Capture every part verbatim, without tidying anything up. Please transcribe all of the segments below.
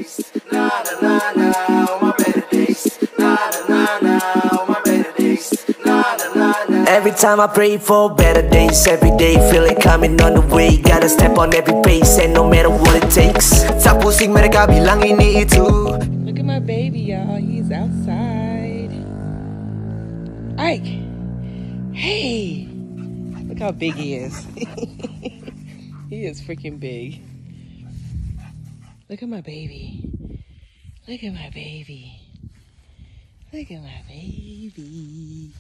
days. Na na na na, on my better days. Na na na na, on my better days. Na na na na. Every time I pray for better days, every day feel it coming on the way. Gotta step on every pace, and no matter what it takes. Tapusing mereka bilang ini itu. Look at my baby, y'all. He's outside. Ike. Hey. Look how big he is. He is freaking big. Look at my baby. Look at my baby. Look at my baby.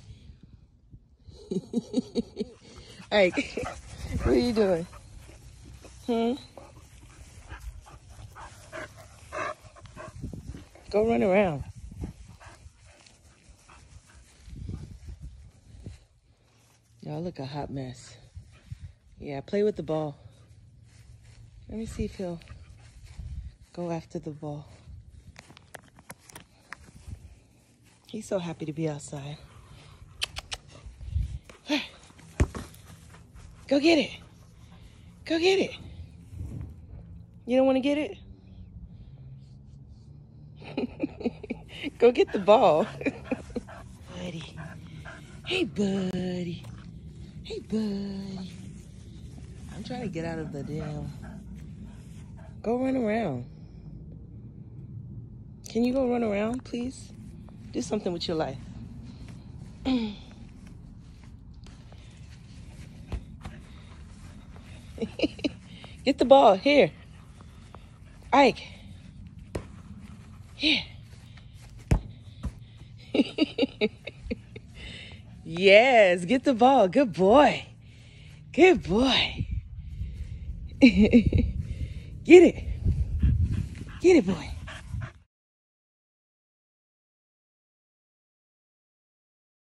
Ike, what are you doing? Hmm? Go run around. Y'all look a hot mess. Yeah, play with the ball. Let me see if he'll go after the ball. He's so happy to be outside. Go get it. Go get it. You don't want to get it? Go get the ball. Buddy. Hey, buddy. Hey, buddy. I'm trying to get out of the damn. Go run around. Can you go run around, please? Do something with your life. Get the ball. Here. Ike. Here. Yes, get the ball. Good boy. Good boy. Get it. Get it, boy.